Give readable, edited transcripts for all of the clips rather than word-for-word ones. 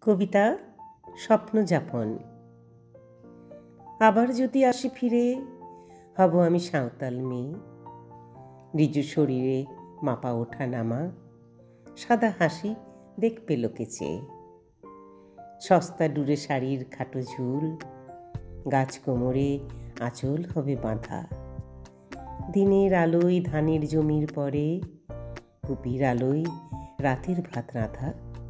কবিতা স্বপ্নযাপন। আবার যদি আসি ফিরে, হব আমি সাঁওতাল মেয়ে। ঋজু শরীরে মাপা ওঠা নামা, সাদা হাসি দেখবে লোকে চেয়ে। সস্তা ডুরে শাড়ির খাটো ঝুল, গাছ কোমরে আঁচল হবে বাঁধা। দিনের আলোয় ধানের জমির পরে, কুপির আলোয় রাতের ভাত রাঁধা।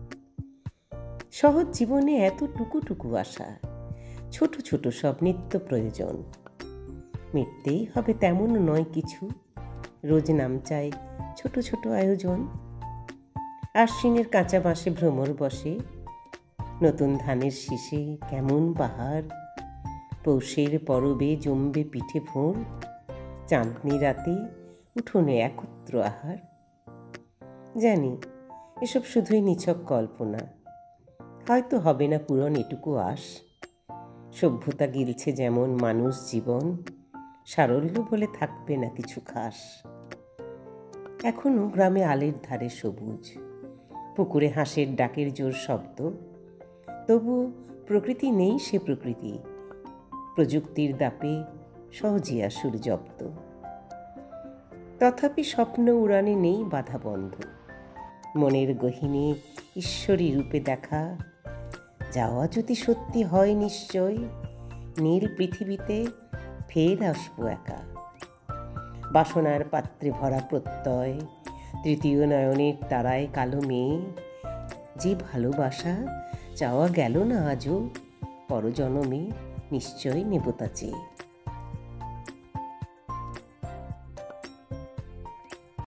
সহজ জীবনে এত টুকু আশা, ছোট ছোট সব নিত্য প্রয়োজন। মিটতেই হবে তেমন নয় কিছু, রোজ নাম চাই ছোট ছোট আয়োজন। আশ্বিনের কাঁচা বাঁশে ভ্রমর বসে, নতুন ধানের শীষে কেমন বাহার। পৌষের পরবে জমবে পিঠে ভোর, চাঁদনি রাতে উঠোনে একত্র আহার। জানি এসব শুধুই নিছক কল্পনা, হয়তো হবে না পূরণ এটুকু আশ। সভ্যতা গিলছে যেমন মানুষ জীবন, সারল্য বলে থাকবে না কিছু খাস। এখনো গ্রামে আলের ধারে সবুজ, পুকুরে হাঁসের ডাকের জোর শব্দ। তবু প্রকৃতি নেই সে প্রকৃতি, প্রযুক্তির দাপে সহজে আসুর জব্দ। তথাপি স্বপ্ন উড়ানে নেই বাধা বন্ধ, মনের গহীনে ঈশ্বরী রূপে দেখা। যাওয়া যদি সত্যি হয় নিশ্চয়, নীল পৃথিবীতে ফের আসবো একা। বাসনার পাত্রে ভরা প্রত্যয়, তৃতীয় নয়নের তারায় কালো মেয়ে। যে ভালোবাসা চাওয়া গেল না আজও, পরজনমে নিশ্চয় নেব তা চেয়ে।